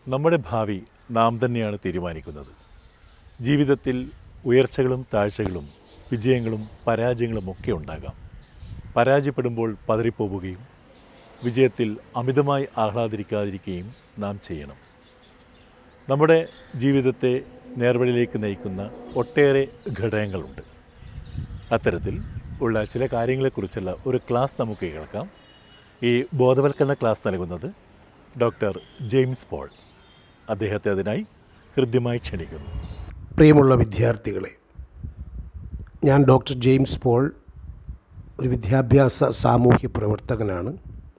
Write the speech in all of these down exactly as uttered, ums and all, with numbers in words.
നമ്മുടെ ഭാവി നാം തന്നെയാണ് തീരുമാനിക്കുന്നത്. ജീവിതത്തിൽ ഉയർച്ചകളും താഴ്ചകളും വിജയങ്ങളും പരാജയങ്ങളും ഒക്കെ ഉണ്ടാകാം. പരാജയപ്പെടുമ്പോൾ പതറിപ്പോവുകയും വിജയത്തിൽ അമിതമായി ആഹ്ലാദിക്കാതിരിക്കുകയും നാം ചെയ്യണം. നമ്മുടെ ജീവിതത്തെ നേർവഴിയിലേക്ക് നയിക്കുന്ന ഒട്ടേറെ ഘടകങ്ങളുണ്ട്. അത്തരത്തിൽ ഉള്ള ചില കാര്യങ്ങളെക്കുറിച്ചുള്ള ഒരു ക്ലാസ് നമുക്ക് കേൾക്കാം. ഈ ബോധവൽക്കരണ ക്ലാസ് നൽകുന്നത് ഡോക്ടർ ജെയിംസ് പോൾ. അദ്ദേഹത്തെ അതിനായി ഹൃദ്യമായി ക്ഷണിക്കുന്നു. പ്രിയമുള്ള വിദ്യാർത്ഥികളെ, ഞാൻ ഡോക്ടർ ജെയിംസ് പോൾ, ഒരു വിദ്യാഭ്യാസ സാമൂഹ്യ പ്രവർത്തകനാണ്.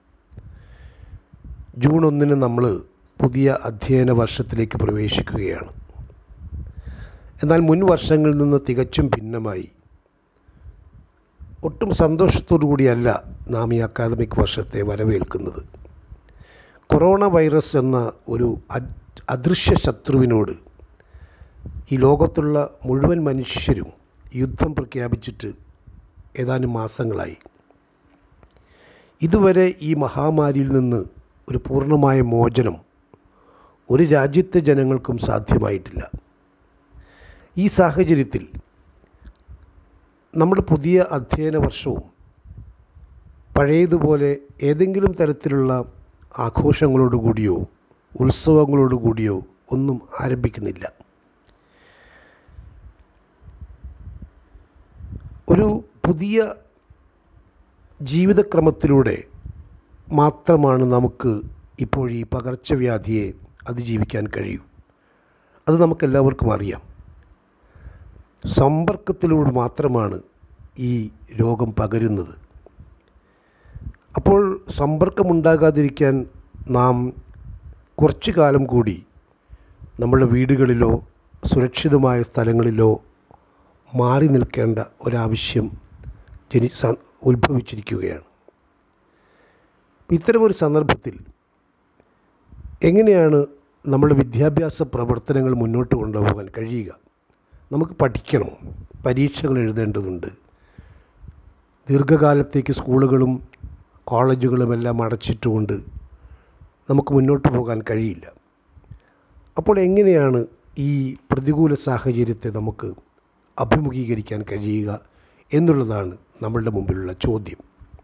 ജൂൺ ഒന്നിന് നമ്മൾ പുതിയ അധ്യയന വർഷത്തിലേക്ക് പ്രവേശിക്കുകയാണ്. എന്നാൽ മുൻ വർഷങ്ങളിൽ നിന്ന് തികച്ചും ഭിന്നമായി ഒട്ടും സന്തോഷത്തോടു കൂടിയല്ല നാം ഈ അക്കാദമിക് വർഷത്തെ വരവേൽക്കുന്നത്. കൊറോണ വൈറസ് എന്ന ഒരു അദൃശ്യ ശത്രുവിനോട് ഈ ലോകത്തുള്ള മുഴുവൻ മനുഷ്യരും യുദ്ധം പ്രഖ്യാപിച്ചിട്ട് ഏതാനും മാസങ്ങളായി. ഇതുവരെ ഈ മഹാമാരിയിൽ നിന്ന് ഒരു പൂർണ്ണമായ മോചനം ഒരു രാജ്യത്തെ ജനങ്ങൾക്കും സാധ്യമായിട്ടില്ല. ഈ സാഹചര്യത്തിൽ നമ്മുടെ പുതിയ അധ്യയന വർഷവും പഴയതുപോലെ ഏതെങ്കിലും തരത്തിലുള്ള ആഘോഷങ്ങളോടുകൂടിയോ ഉത്സവങ്ങളോടുകൂടിയോ ഒന്നും ആരംഭിക്കുന്നില്ല. ഒരു പുതിയ ജീവിതക്രമത്തിലൂടെ മാത്രമാണ് നമുക്ക് ഇപ്പോൾ ഈ പകർച്ചവ്യാധിയെ അതിജീവിക്കാൻ കഴിയൂ. അത് നമുക്കെല്ലാവർക്കും അറിയാം. സമ്പർക്കത്തിലൂടെ മാത്രമാണ് ഈ രോഗം പകരുന്നത്. അപ്പോൾ സമ്പർക്കമുണ്ടാകാതിരിക്കാൻ നാം കുറച്ചു കാലം കൂടി നമ്മുടെ വീടുകളിലോ സുരക്ഷിതമായ സ്ഥലങ്ങളിലോ മാറി നിൽക്കേണ്ട ഒരാവശ്യം ജനി ഉത്ഭവിച്ചിരിക്കുകയാണ്. ഇത്തരമൊരു സന്ദർഭത്തിൽ എങ്ങനെയാണ് നമ്മുടെ വിദ്യാഭ്യാസ പ്രവർത്തനങ്ങൾ മുന്നോട്ട് കൊണ്ടുപോകാൻ കഴിയുക? നമുക്ക് പഠിക്കണം, പരീക്ഷകൾ എഴുതേണ്ടതുണ്ട്. ദീർഘകാലത്തേക്ക് സ്കൂളുകളും കോളേജുകളുമെല്ലാം അടച്ചിട്ടുകൊണ്ട് നമുക്ക് മുന്നോട്ട് പോകാൻ കഴിയില്ല. അപ്പോൾ എങ്ങനെയാണ് ഈ പ്രതികൂല സാഹചര്യത്തെ നമുക്ക് അഭിമുഖീകരിക്കാൻ കഴിയുക എന്നുള്ളതാണ് നമ്മളുടെ മുമ്പിലുള്ള ചോദ്യം.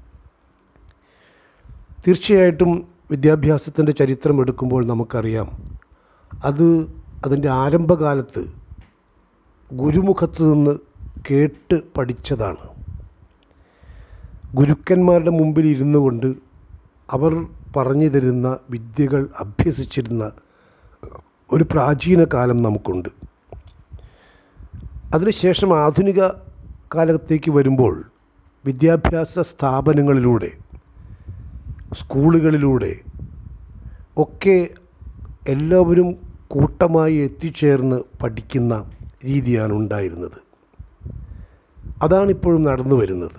തീർച്ചയായിട്ടും വിദ്യാഭ്യാസത്തിൻ്റെ ചരിത്രം എടുക്കുമ്പോൾ നമുക്കറിയാം, അത് അതിൻ്റെ ആരംഭകാലത്ത് ഗുരുമുഖത്തു നിന്ന് കേട്ട് പഠിച്ചതാണ്. ഗുരുക്കന്മാരുടെ മുമ്പിൽ ഇരുന്നു കൊണ്ട് അവർ പറഞ്ഞു തരുന്ന വിദ്യകൾ അഭ്യസിച്ചിരുന്ന ഒരു പ്രാചീന കാലം നമുക്കുണ്ട്. അതിനുശേഷം ആധുനിക കാലത്തേക്ക് വരുമ്പോൾ വിദ്യാഭ്യാസ സ്ഥാപനങ്ങളിലൂടെ, സ്കൂളുകളിലൂടെ ഒക്കെ എല്ലാവരും കൂട്ടമായി എത്തിച്ചേർന്ന് പഠിക്കുന്ന രീതിയാണ് ഉണ്ടായിരുന്നത്. അതാണിപ്പോഴും നടന്നു വരുന്നത്.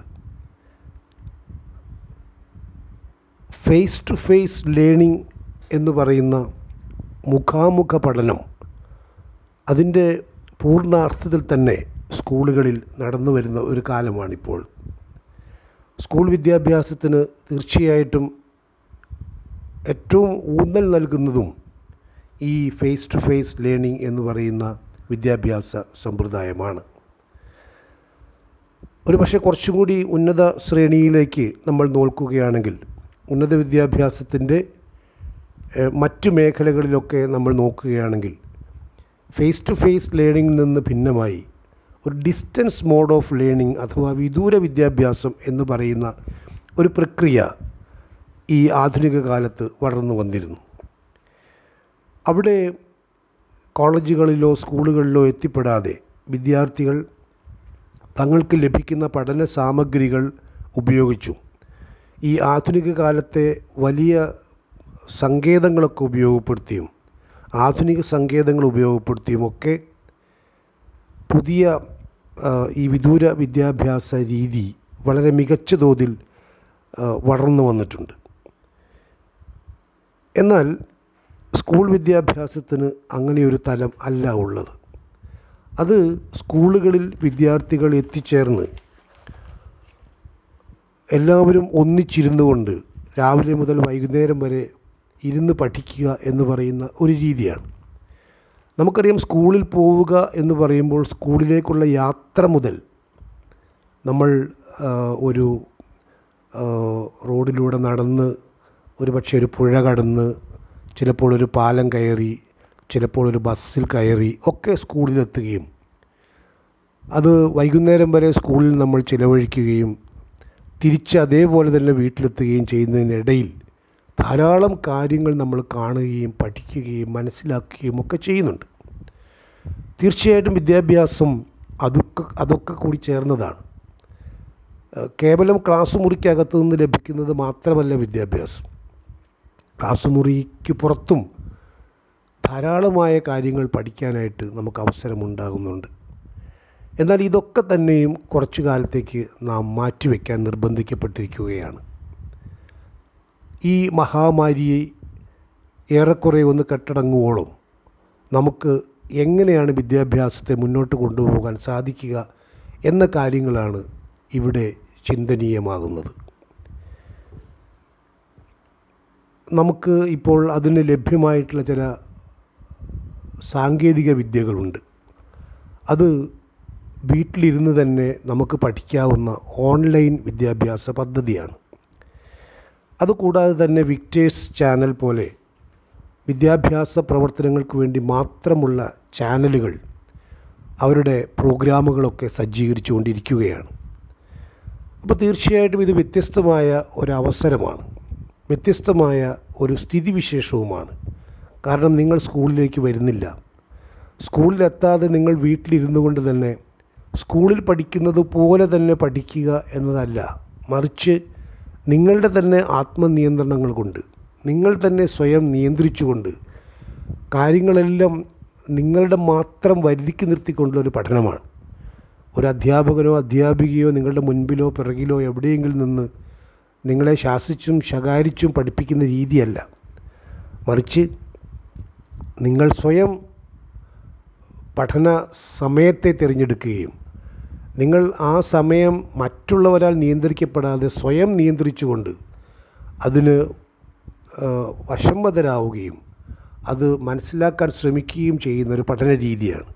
ഫേസ് ടു ഫേസ് ലേണിംഗ് എന്ന് പറയുന്ന മുഖാമുഖ പഠനം അതിൻ്റെ പൂർണ്ണാർത്ഥത്തിൽ തന്നെ സ്കൂളുകളിൽ നടന്നു വരുന്ന ഒരു കാലമാണിപ്പോൾ. സ്കൂൾ വിദ്യാഭ്യാസത്തിന് തീർച്ചയായിട്ടും ഏറ്റവും ഊന്നൽ നൽകുന്നതും ഈ ഫേസ് ടു ഫേസ് ലേണിംഗ് എന്ന് പറയുന്ന വിദ്യാഭ്യാസ സമ്പ്രദായമാണ്. ഒരു പക്ഷേ കുറച്ചും കൂടി ഉന്നത ശ്രേണിയിലേക്ക് നമ്മൾ നോക്കുകയാണെങ്കിൽ, ഉന്നത വിദ്യാഭ്യാസത്തിൻ്റെ മറ്റു മേഖലകളിലൊക്കെ നമ്മൾ നോക്കുകയാണെങ്കിൽ, ഫേസ് ടു ഫേസ് ലേണിംഗിൽ നിന്ന് ഭിന്നമായി ഒരു ഡിസ്റ്റൻസ് മോഡ് ഓഫ് ലേണിംഗ് അഥവാ വിദൂര വിദ്യാഭ്യാസം എന്ന് പറയുന്ന ഒരു പ്രക്രിയ ഈ ആധുനിക കാലത്ത് വളർന്നു വന്നിരുന്നു. അവിടെ കോളേജുകളിലോ സ്കൂളുകളിലോ എത്തിപ്പെടാതെ വിദ്യാർത്ഥികൾ തങ്ങൾക്ക് ലഭിക്കുന്ന പഠന സാമഗ്രികൾ ഉപയോഗിച്ചു ഈ ആധുനിക കാലത്തെ വലിയ സങ്കേതങ്ങളൊക്കെ ഉപയോഗപ്പെടുത്തിയും ആധുനിക സങ്കേതങ്ങൾ ഉപയോഗപ്പെടുത്തിയും ഒക്കെ പുതിയ ഈ വിദൂര വിദ്യാഭ്യാസ രീതി വളരെ മികച്ച തോതിൽ വളർന്നു വന്നിട്ടുണ്ട്. എന്നാൽ സ്കൂൾ വിദ്യാഭ്യാസത്തിന് അങ്ങനെയൊരു തലം അല്ല ഉള്ളത്. അത് സ്കൂളുകളിൽ വിദ്യാർത്ഥികൾ എത്തിച്ചേർന്ന് എല്ലാവരും ഒന്നിച്ചിരുന്നു കൊണ്ട് രാവിലെ മുതൽ വൈകുന്നേരം വരെ ഇരുന്ന് പഠിക്കുക എന്ന് പറയുന്ന ഒരു രീതിയാണ്. നമുക്കറിയാം, സ്കൂളിൽ പോവുക എന്ന് പറയുമ്പോൾ സ്കൂളിലേക്കുള്ള യാത്ര മുതൽ നമ്മൾ ഒരു റോഡിലൂടെ നടന്ന്, ഒരു പക്ഷേ ഒരു പുഴ കടന്ന്, ചിലപ്പോൾ ഒരു പാലം കയറി, ചിലപ്പോൾ ഒരു ബസ്സിൽ കയറി ഒക്കെ സ്കൂളിലെത്തുകയും അത് വൈകുന്നേരം വരെ സ്കൂളിൽ നമ്മൾ ചിലവഴിക്കുകയും തിരിച്ച് അതേപോലെ തന്നെ വീട്ടിലെത്തുകയും ചെയ്യുന്നതിനിടയിൽ ധാരാളം കാര്യങ്ങൾ നമ്മൾ കാണുകയും പഠിക്കുകയും മനസ്സിലാക്കുകയും ഒക്കെ ചെയ്യുന്നുണ്ട്. തീർച്ചയായിട്ടും വിദ്യാഭ്യാസം അതൊക്കെ അതൊക്കെ കൂടി ചേർന്നതാണ്. കേവലം ക്ലാസ് മുറിക്കകത്ത് നിന്ന് ലഭിക്കുന്നത് മാത്രമല്ല വിദ്യാഭ്യാസം. ക്ലാസ് മുറിക്ക് പുറത്തും ധാരാളമായ കാര്യങ്ങൾ പഠിക്കാനായിട്ട് നമുക്ക് അവസരമുണ്ടാകുന്നുണ്ട്. എന്നാൽ ഇതൊക്കെ തന്നെയും കുറച്ചു കാലത്തേക്ക് നാം മാറ്റിവെക്കാൻ നിർബന്ധിക്കപ്പെട്ടിരിക്കുകയാണ്. ഈ മഹാമാരിയെ ഏറെക്കുറെ ഒന്ന് കെട്ടടങ്ങുവോളം നമുക്ക് എങ്ങനെയാണ് വിദ്യാഭ്യാസത്തെ മുന്നോട്ട് കൊണ്ടുപോകാൻ സാധിക്കുക എന്ന കാര്യങ്ങളാണ് ഇവിടെ ചിന്തനീയമാകുന്നത്. നമുക്ക് ഇപ്പോൾ അതിന് ലഭ്യമായിട്ടുള്ള ചില സാങ്കേതിക വിദ്യകളുണ്ട്. അത് വീട്ടിലിരുന്ന് തന്നെ നമുക്ക് പഠിക്കാവുന്ന ഓൺലൈൻ വിദ്യാഭ്യാസ പദ്ധതിയാണ്. അതുകൂടാതെ തന്നെ വിക്ടേഴ്സ് ചാനൽ പോലെ വിദ്യാഭ്യാസ പ്രവർത്തനങ്ങൾക്ക് വേണ്ടി മാത്രമുള്ള ചാനലുകൾ അവരുടെ പ്രോഗ്രാമുകളൊക്കെ സജ്ജീകരിച്ചു കൊണ്ടിരിക്കുകയാണ്. അപ്പോൾ തീർച്ചയായിട്ടും ഇത് വ്യത്യസ്തമായ ഒരവസരമാണ്, വ്യത്യസ്തമായ ഒരു സ്ഥിതിവിശേഷവുമാണ്. കാരണം നിങ്ങൾ സ്കൂളിലേക്ക് വരുന്നില്ല. സ്കൂളിലെത്താതെ നിങ്ങൾ വീട്ടിലിരുന്നു കൊണ്ട് തന്നെ സ്കൂളിൽ പഠിക്കുന്നത് പോലെ തന്നെ പഠിക്കുക എന്നതല്ല, മറിച്ച് നിങ്ങളുടെ തന്നെ ആത്മനിയന്ത്രണങ്ങൾ കൊണ്ട്, നിങ്ങൾ തന്നെ സ്വയം നിയന്ത്രിച്ചുകൊണ്ട് കാര്യങ്ങളെല്ലാം നിങ്ങളുടെ മാത്രം വരുതിക്ക് നിർത്തിക്കൊണ്ടുള്ളൊരു പഠനമാണ്. ഒരു അധ്യാപകനോ അധ്യാപികയോ നിങ്ങളുടെ മുൻപിലോ പിറകിലോ എവിടെയെങ്കിലും നിന്ന് നിങ്ങളെ ശാസിച്ചും ശകാരിച്ചും പഠിപ്പിക്കുന്ന രീതിയല്ല, മറിച്ച് നിങ്ങൾ സ്വയം പഠന സമയത്തെ തിരഞ്ഞെടുക്കുകയും നിങ്ങൾ ആ സമയം മറ്റുള്ളവരാൽ നിയന്ത്രിക്കപ്പെടാതെ സ്വയം നിയന്ത്രിച്ചുകൊണ്ട് അതിന് വശംവദരാവുകയും അത് മനസ്സിലാക്കാൻ ശ്രമിക്കുകയും ചെയ്യുന്നൊരു പഠന രീതിയാണ്.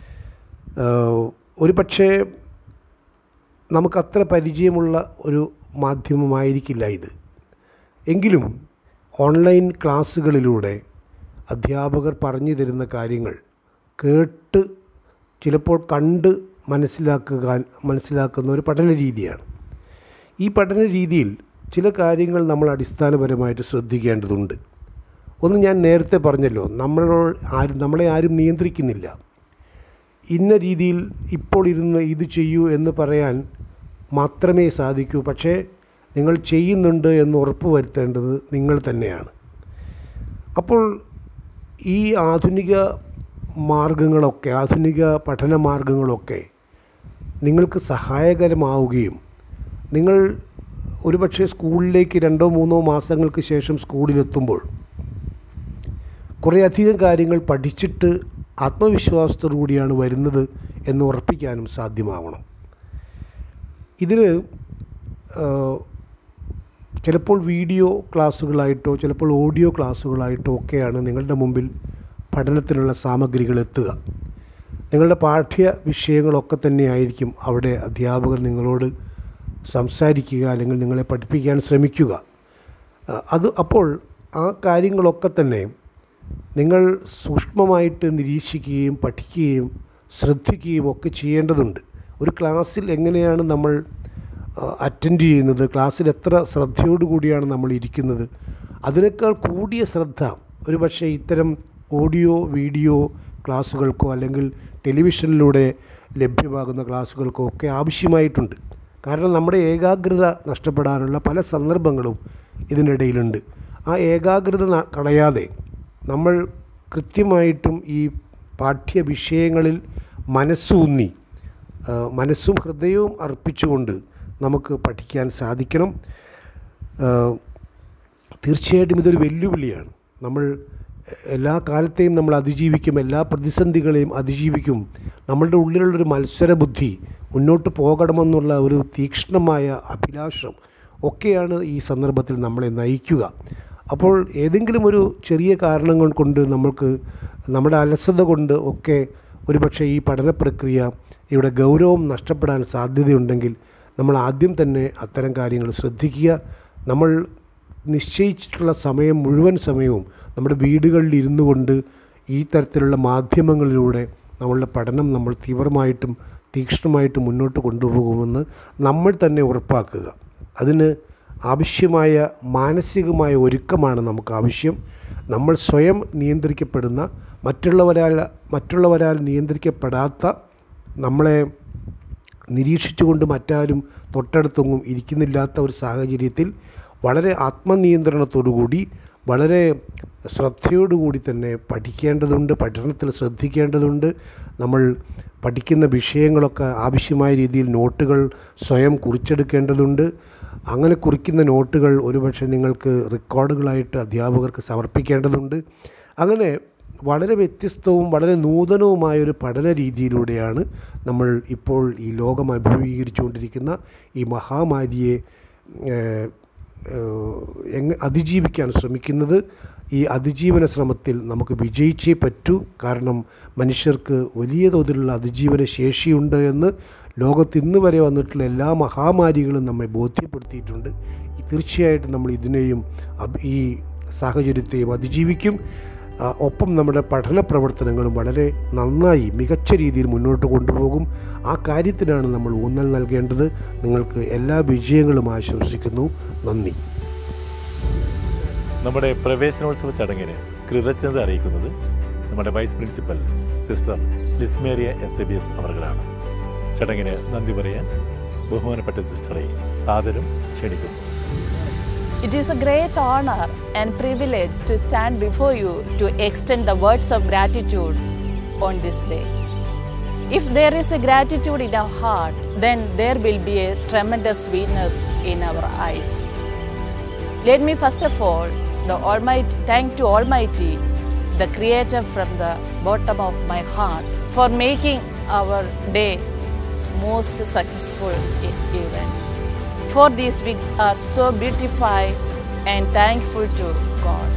ഒരു പക്ഷേ നമുക്കത്ര പരിചയമുള്ള ഒരു മാധ്യമമായിരിക്കില്ല ഇത്. എങ്കിലും ഓൺലൈൻ ക്ലാസ്സുകളിലൂടെ അധ്യാപകർ പറഞ്ഞു തരുന്ന കാര്യങ്ങൾ കേട്ട് ചിലപ്പോൾ കണ്ട് മനസ്സിലാക്കുക മനസ്സിലാക്കുന്ന ഒരു പഠന രീതിയാണ്. ഈ പഠന രീതിയിൽ ചില കാര്യങ്ങൾ നമ്മൾ അടിസ്ഥാനപരമായിട്ട് ശ്രദ്ധിക്കേണ്ടതുണ്ട്. ഒന്ന് ഞാൻ നേരത്തെ പറഞ്ഞല്ലോ, നമ്മളോ ആരും നമ്മളെ ആരും നിയന്ത്രിക്കുന്നില്ല. ഇന്ന രീതിയിൽ ഇപ്പോൾ ഇരുന്ന് ഇത് ചെയ്യൂ എന്ന് പറയാൻ മാത്രമേ സാധിക്കൂ. പക്ഷേ നിങ്ങൾ ചെയ്യുന്നുണ്ട് എന്ന് ഉറപ്പ് വരുത്തേണ്ടത് നിങ്ങൾ തന്നെയാണ്. അപ്പോൾ ഈ ആധുനിക മാർഗങ്ങളൊക്കെ, ആധുനിക പഠന മാർഗങ്ങളൊക്കെ നിങ്ങൾക്ക് സഹായകരമാവുകയും നിങ്ങൾ ഒരുപക്ഷെ സ്കൂളിലേക്ക് രണ്ടോ മൂന്നോ മാസങ്ങൾക്ക് ശേഷം സ്കൂളിലെത്തുമ്പോൾ കുറേയധികം കാര്യങ്ങൾ പഠിച്ചിട്ട് ആത്മവിശ്വാസത്തോടു കൂടിയാണ് വരുന്നത് എന്ന് ഉറപ്പിക്കാനും സാധ്യമാവണം. ഇതിൽ ചിലപ്പോൾ വീഡിയോ ക്ലാസ്സുകളായിട്ടോ ചിലപ്പോൾ ഓഡിയോ ക്ലാസ്സുകളായിട്ടോ ഒക്കെയാണ് നിങ്ങളുടെ മുമ്പിൽ പഠനത്തിനുള്ള സാമഗ്രികൾ എത്തുക. നിങ്ങളുടെ പാഠ്യ വിഷയങ്ങളൊക്കെ തന്നെയായിരിക്കും അവിടെ അധ്യാപകർ നിങ്ങളോട് സംസാരിക്കുക അല്ലെങ്കിൽ നിങ്ങളെ പഠിപ്പിക്കാൻ ശ്രമിക്കുക. അത് അപ്പോൾ ആ കാര്യങ്ങളൊക്കെ തന്നെ നിങ്ങൾ സൂക്ഷ്മമായിട്ട് നിരീക്ഷിക്കുകയും പഠിക്കുകയും ശ്രദ്ധിക്കുകയും ഒക്കെ ചെയ്യേണ്ടതുണ്ട്. ഒരു ക്ലാസ്സിൽ എങ്ങനെയാണ് നമ്മൾ അറ്റൻഡ് ചെയ്യുന്നത്, ക്ലാസ്സിൽ എത്ര ശ്രദ്ധയോടുകൂടിയാണ് നമ്മൾ ഇരിക്കുന്നത്, അതിനേക്കാൾ കൂടിയ ശ്രദ്ധ ഒരു പക്ഷേ ഇത്തരം ഓഡിയോ വീഡിയോ ക്ലാസ്സുകൾക്കോ അല്ലെങ്കിൽ ടെലിവിഷനിലൂടെ ലഭ്യമാകുന്ന ക്ലാസ്സുകൾക്കോ ഒക്കെ ആവശ്യമായിട്ടുണ്ട്. കാരണം നമ്മുടെ ഏകാഗ്രത നഷ്ടപ്പെടാനുള്ള പല സന്ദർഭങ്ങളും ഇതിനിടയിലുണ്ട്. ആ ഏകാഗ്രത കളയാതെ നമ്മൾ കൃത്യമായിട്ടും ഈ പാഠ്യ വിഷയങ്ങളിൽ മനസ്സൂന്നി മനസ്സും ഹൃദയവും അർപ്പിച്ചുകൊണ്ട് നമുക്ക് പഠിക്കാൻ സാധിക്കണം. തീർച്ചയായിട്ടും ഇതൊരു വെല്ലുവിളിയാണ്. നമ്മൾ എല്ലാ കാലത്തെയും നമ്മൾ അതിജീവിക്കും, എല്ലാ പ്രതിസന്ധികളെയും അതിജീവിക്കും. നമ്മളുടെ ഉള്ളിലുള്ളൊരു മത്സരബുദ്ധി, മുന്നോട്ട് പോകണമെന്നുള്ള ഒരു തീക്ഷ്ണമായ അഭിലാഷം ഒക്കെയാണ് ഈ സന്ദർഭത്തിൽ നമ്മളെ നയിക്കുക. അപ്പോൾ ഏതെങ്കിലും ഒരു ചെറിയ കാരണങ്ങൾ കൊണ്ട് നമ്മൾക്ക് നമ്മുടെ അലസത കൊണ്ട് ഒക്കെ ഒരുപക്ഷെ ഈ പഠന പ്രക്രിയ ഇവിടെ ഗൗരവം നഷ്ടപ്പെടാൻ സാധ്യതയുണ്ടെങ്കിൽ നമ്മൾ ആദ്യം തന്നെ അത്തരം കാര്യങ്ങൾ ശ്രദ്ധിക്കുക. നമ്മൾ നിശ്ചയിച്ചിട്ടുള്ള സമയം മുഴുവൻ സമയവും നമ്മുടെ വീടുകളിൽ ഇരുന്നു കൊണ്ട് ഈ തരത്തിലുള്ള മാധ്യമങ്ങളിലൂടെ നമ്മളുടെ പഠനം നമ്മൾ തീവ്രമായിട്ടും തീക്ഷ്ണമായിട്ടും മുന്നോട്ട് കൊണ്ടുപോകുമെന്ന് നമ്മൾ തന്നെ ഉറപ്പാക്കുക. അതിന് ആവശ്യമായ മാനസികമായ ഒരുക്കമാണ് നമുക്ക് ആവശ്യം. നമ്മൾ സ്വയം നിയന്ത്രിക്കപ്പെടുന്ന മറ്റുള്ളവരാൽ മറ്റുള്ളവരാൽ നിയന്ത്രിക്കപ്പെടാത്ത, നമ്മളെ നിരീക്ഷിച്ചുകൊണ്ട് മറ്റാരും തൊട്ടടുത്തൊന്നും ഇരിക്കുന്നില്ലാത്ത ഒരു സാഹചര്യത്തിൽ വളരെ ആത്മനിയന്ത്രണത്തോടുകൂടി വളരെ ശ്രദ്ധയോടുകൂടി തന്നെ പഠിക്കേണ്ടതുണ്ട്, പഠനത്തിൽ ശ്രദ്ധിക്കേണ്ടതുണ്ട്. നമ്മൾ പഠിക്കുന്ന വിഷയങ്ങളൊക്കെ ആവശ്യമായ രീതിയിൽ നോട്ടുകൾ സ്വയം കുറിച്ചെടുക്കേണ്ടതുണ്ട്. അങ്ങനെ കുറിക്കുന്ന നോട്ടുകൾ ഒരുപക്ഷെ നിങ്ങൾക്ക് റെക്കോർഡുകളായിട്ട് അധ്യാപകർക്ക് സമർപ്പിക്കേണ്ടതുണ്ട്. അങ്ങനെ വളരെ വ്യത്യസ്തവും വളരെ നൂതനവുമായൊരു പഠന രീതിയിലൂടെയാണ് നമ്മൾ ഇപ്പോൾ ഈ ലോകം അഭിമുഖീകരിച്ചുകൊണ്ടിരിക്കുന്ന ഈ മഹാമാരിയെ എങ്ങ അതിജീവിക്കാൻ ശ്രമിക്കുന്നത്. ഈ അതിജീവന ശ്രമത്തിൽ നമുക്ക് വിജയിച്ചേ പറ്റൂ. കാരണം മനുഷ്യർക്ക് വലിയ തോതിലുള്ള അതിജീവന ശേഷിയുണ്ട് എന്ന് ലോകത്ത് ഇന്ന് വരെ വന്നിട്ടുള്ള എല്ലാ മഹാമാരികളും നമ്മെ ബോധ്യപ്പെടുത്തിയിട്ടുണ്ട്. തീർച്ചയായിട്ടും നമ്മൾ ഇതിനെയും ഈ സാഹചര്യത്തെയും അതിജീവിക്കും. ഒപ്പം നമ്മുടെ പഠന പ്രവർത്തനങ്ങളും വളരെ നന്നായി മികച്ച രീതിയിൽ മുന്നോട്ട് കൊണ്ടുപോകും. ആ കാര്യത്തിനാണ് നമ്മൾ ഊന്നൽ നൽകേണ്ടത്. നിങ്ങൾക്ക് എല്ലാ വിജയങ്ങളും ആശംസിക്കുന്നു. നന്ദി. നമ്മുടെ പ്രവേശനോത്സവ ചടങ്ങിന് കൃതജ്ഞത അറിയിക്കുന്നത് നമ്മുടെ vice principal sister Lismaria S A B S അവർകളാണ്. ചടങ്ങിന് നന്ദി പറയാൻ ബഹുമാനപ്പെട്ട സിസ്റ്ററെ സാദരം ക്ഷണിക്കുന്നു. It is a great honor and privilege to stand before you to extend the words of gratitude on this day. If there is a gratitude in our heart, then there will be a tremendous sweetness in our eyes. Let me first of all the Almighty, thank to Almighty, the Creator, from the bottom of my heart for making our day most successful event. For this we are so beautified and thankful to God.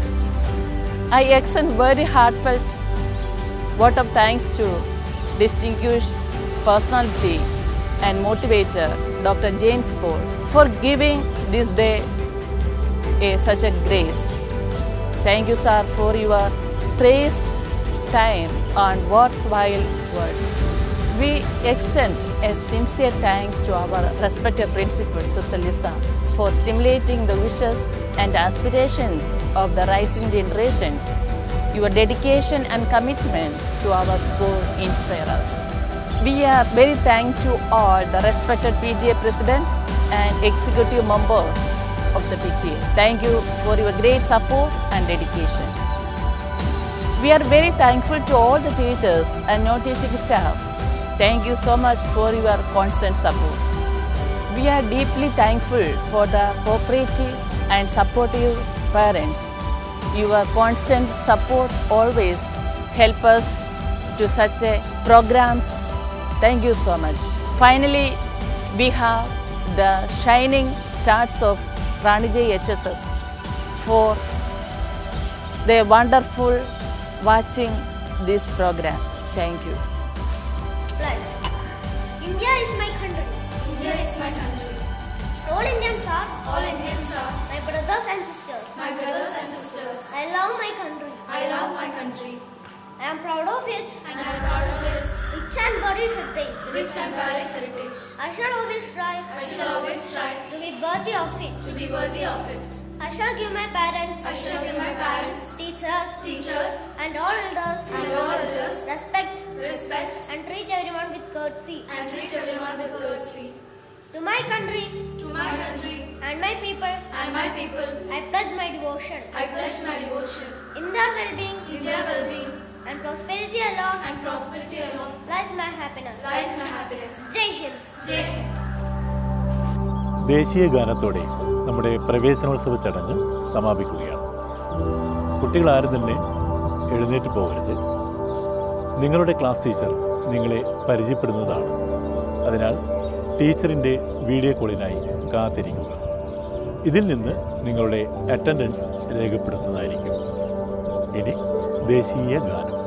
I extend very heartfelt vote of thanks to distinguished personality and motivator Doctor James Paul for giving this day a, such a grace. Thank you, sir, for your praised time and worthwhile words. We extend a sincere thanks to our respected principal, Sister Lisa, for stimulating the wishes and aspirations of the rising generations. Your dedication and commitment to our school inspire us. We are very thankful to all the respected P T A President and executive members of the P T A. Thank you for your great support and dedication. We are very thankful to all the teachers and non-teaching staff. Thank you so much for your constant support. We are deeply thankful for the cooperative and supportive parents. Your constant support always help us to such a programs. Thank you so much. Finally, we have the shining stars of Ranijay H S S for their wonderful watching this program. Thank you. Pledge. India is my country. India is my country. All Indians are. All Indians are. My brothers and sisters. My brothers and sisters. I love my country. I love my country. I am proud of it. And I am proud of its rich and varied heritage. Rich and varied heritage. I shall always strive. I shall always strive to be worthy of it. To be worthy of it. I shall give my parents. I shall give my parents. Teachers. Teachers. And all elders. And all elders. Respect. Respect. And treat everyone with courtesy. And treat everyone with courtesy. To my country. To my country. And my people. And my people. I pledge my devotion. I pledge my devotion. In their well-being. In their well-being. And prosperity alone. And prosperity alone. Lies my happiness. Lies my happiness. Jai Hind. Jai Hind. ദേശീയ ഗാനത്തോടെ നമ്മുടെ പ്രവേശനോത്സവ ചടങ്ങ് സമാപിക്കുകയാണ്. കുട്ടികളാരും തന്നെ എഴുന്നേറ്റ് പോകരുത്. നിങ്ങളുടെ class teacher നിങ്ങളെ പരിചയപ്പെടുന്നതാണ്. അതിനാൽ ടീച്ചറിൻ്റെ വീഡിയോ കോളിനായി കാത്തിരിക്കുക. ഇതിൽ നിന്ന് നിങ്ങളുടെ അറ്റൻഡൻസ് രേഖപ്പെടുത്തുന്നതായിരിക്കും. ഇനി ദേശീയ ഗാനം.